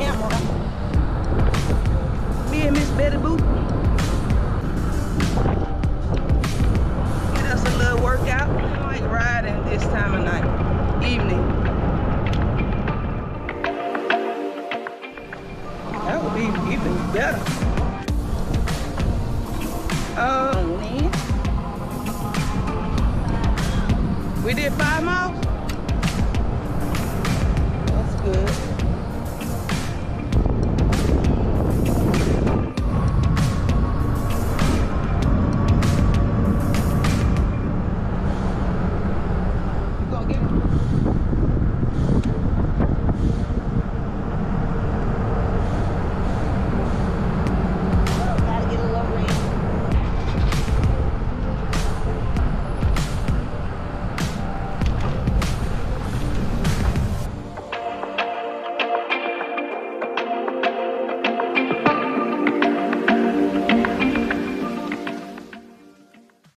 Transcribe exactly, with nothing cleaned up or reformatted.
camera. Me and Miss Betty Boop. Get us a little workout. I like riding this time of night, evening. That would be even better. Oh man. We did five miles?